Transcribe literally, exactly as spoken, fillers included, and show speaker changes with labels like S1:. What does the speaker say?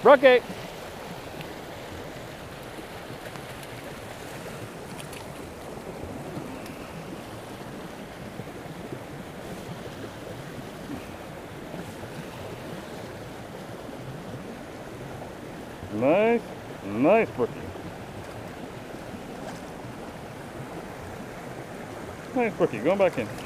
S1: Brookie. Nice, nice Brookie. Nice Brookie, going back in.